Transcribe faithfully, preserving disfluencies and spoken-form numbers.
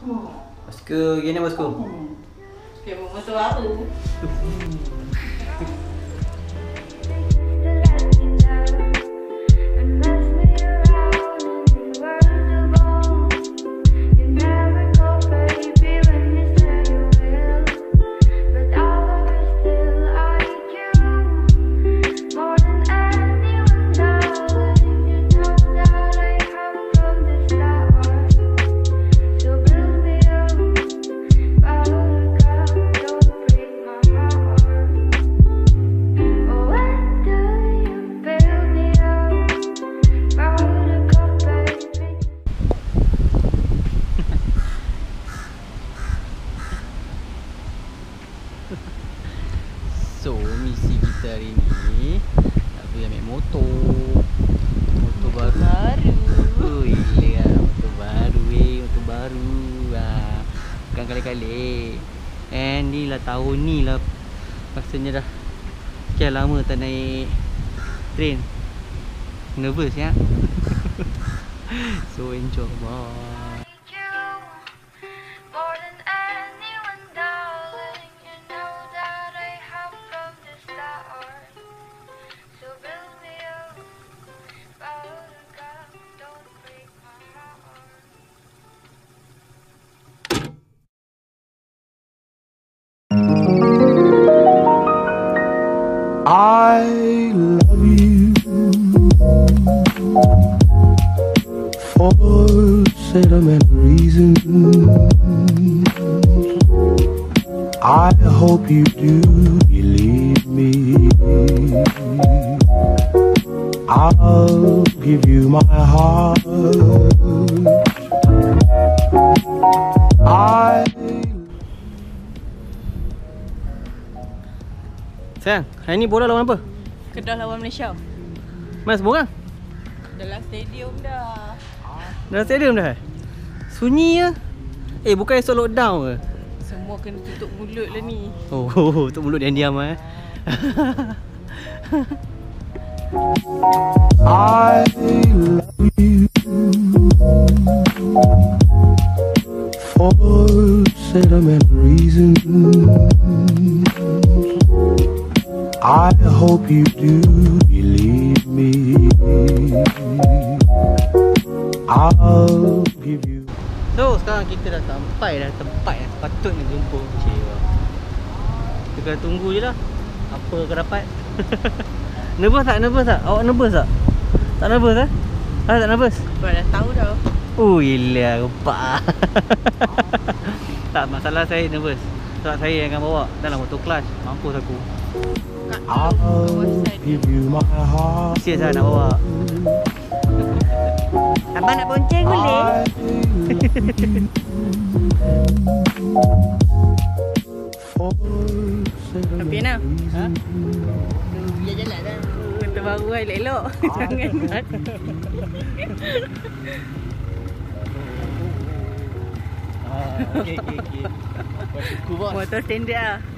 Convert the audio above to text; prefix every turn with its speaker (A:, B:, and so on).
A: Bosku, gini bosku.
B: Kayak mau motor baru.
A: So, misi kita hari ni nak pergi ambil motor. Motor baru.
B: Baru.
A: Ui, ya, motor baru eh, motor baru. Ah, bukan kali-kali. And ni lah tahun ni lah rasanya dah sekian lama tak naik train. Nervous ya. So enjoy. Bye.
C: I love you for sentimental reasons. I hope you do believe me. I'll give you my heart. I
A: Sayang, hari ni bola lawan apa?
B: Kedah lawan Malaysia.
A: Mana semua orang?
B: Dalam stadium dah.
A: Dalam stadium dah? Sunyi ya? Eh, bukan esok lockdown ke?
B: Semua kena tutup mulut lah ni.
A: Oh, oh, tutup mulut diam-diam eh.
C: I love you for sentimental reasons. I hope you do believe me. I'll give you.
A: So, sekarang kita dah sampai dah tempat yang sepatutnya jumpa Cik. Kita kena tunggu je lah apa kau dapat. Nervous tak? Nervous tak? Awak nervous tak? Tak nervous eh? Ah, tak nervous?
B: Kau dah tahu dah.
A: Oh, gila, gempak. Tak, masalah saya nervous. Sebab saya yang akan bawa dalam motor clutch. Mampus aku.
C: I'll give you my heart.
A: Kesian saya nak bawa.
B: Abang nak bonceng boleh? Tapi nak? Ha? Biar jalan dah. Kereta baru lah, elok-elok. Jangan buat.
A: Ah, okey, okey, okey.
B: Motor standard lah.